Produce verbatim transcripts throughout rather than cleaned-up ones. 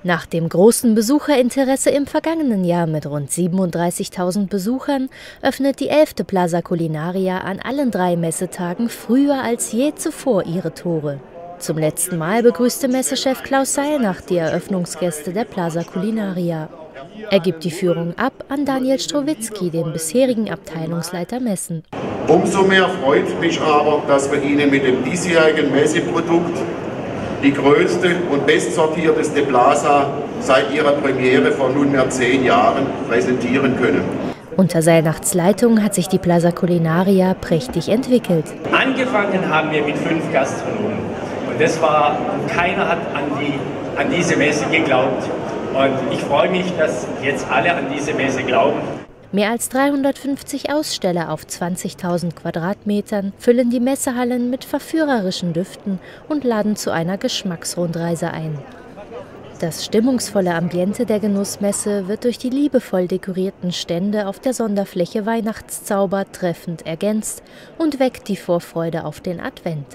Nach dem großen Besucherinteresse im vergangenen Jahr mit rund siebenunddreißigtausend Besuchern öffnet die elfte Plaza Culinaria an allen drei Messetagen früher als je zuvor ihre Tore. Zum letzten Mal begrüßte Messechef Klaus Seilnach die Eröffnungsgäste der Plaza Culinaria. Er gibt die Führung ab an Daniel Strowitzki, den bisherigen Abteilungsleiter Messen. Umso mehr freut mich aber, dass wir Ihnen mit dem diesjährigen Messeprodukt die größte und bestsortierteste Plaza seit ihrer Premiere vor nunmehr zehn Jahren präsentieren können. Unter Seilnachts Leitung hat sich die Plaza Culinaria prächtig entwickelt. Angefangen haben wir mit fünf Gastronomen. Und das war, keiner hat an, die, an diese Messe geglaubt. Und ich freue mich, dass jetzt alle an diese Messe glauben. Mehr als dreihundertfünfzig Aussteller auf zwanzigtausend Quadratmetern füllen die Messehallen mit verführerischen Düften und laden zu einer Geschmacksrundreise ein. Das stimmungsvolle Ambiente der Genussmesse wird durch die liebevoll dekorierten Stände auf der Sonderfläche Weihnachtszauber treffend ergänzt und weckt die Vorfreude auf den Advent.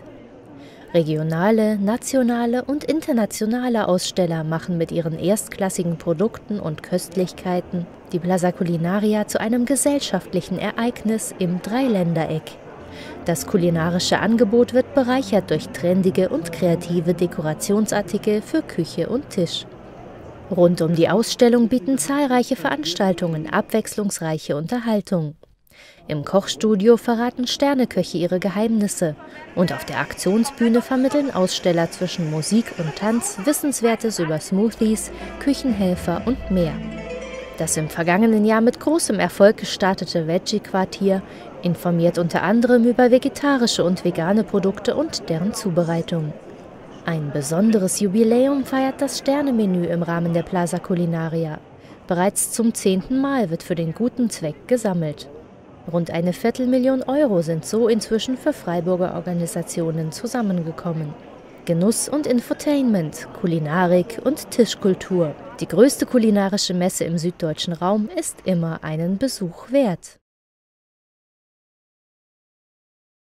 Regionale, nationale und internationale Aussteller machen mit ihren erstklassigen Produkten und Köstlichkeiten die Plaza Culinaria zu einem gesellschaftlichen Ereignis im Dreiländereck. Das kulinarische Angebot wird bereichert durch trendige und kreative Dekorationsartikel für Küche und Tisch. Rund um die Ausstellung bieten zahlreiche Veranstaltungen abwechslungsreiche Unterhaltung. Im Kochstudio verraten Sterneköche ihre Geheimnisse und auf der Aktionsbühne vermitteln Aussteller zwischen Musik und Tanz Wissenswertes über Smoothies, Küchenhelfer und mehr. Das im vergangenen Jahr mit großem Erfolg gestartete Veggie-Quartier informiert unter anderem über vegetarische und vegane Produkte und deren Zubereitung. Ein besonderes Jubiläum feiert das Sternemenü im Rahmen der Plaza Culinaria. Bereits zum zehnten Mal wird für den guten Zweck gesammelt. Rund eine Viertelmillion Euro sind so inzwischen für Freiburger Organisationen zusammengekommen. Genuss und Infotainment, Kulinarik und Tischkultur. Die größte kulinarische Messe im süddeutschen Raum ist immer einen Besuch wert.